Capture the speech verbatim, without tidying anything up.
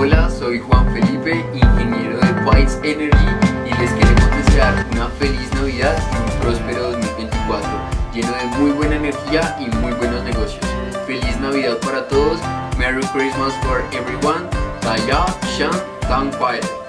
Hola, soy Juan Felipe, ingeniero de Pytes Energy, y les queremos desear una feliz Navidad y un próspero dos mil veinticuatro, lleno de muy buena energía y muy buenos negocios. Feliz Navidad para todos, Merry Christmas for everyone, Taya Shan Tan Quiet.